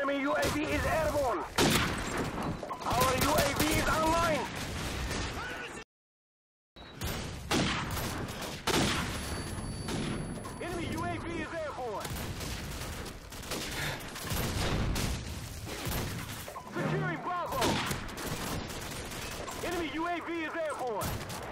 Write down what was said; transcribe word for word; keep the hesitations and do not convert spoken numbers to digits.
Enemy U A V is airborne. Our U A V is online. Enemy U A V is airborne. Securing Bravo. Enemy U A V is airborne.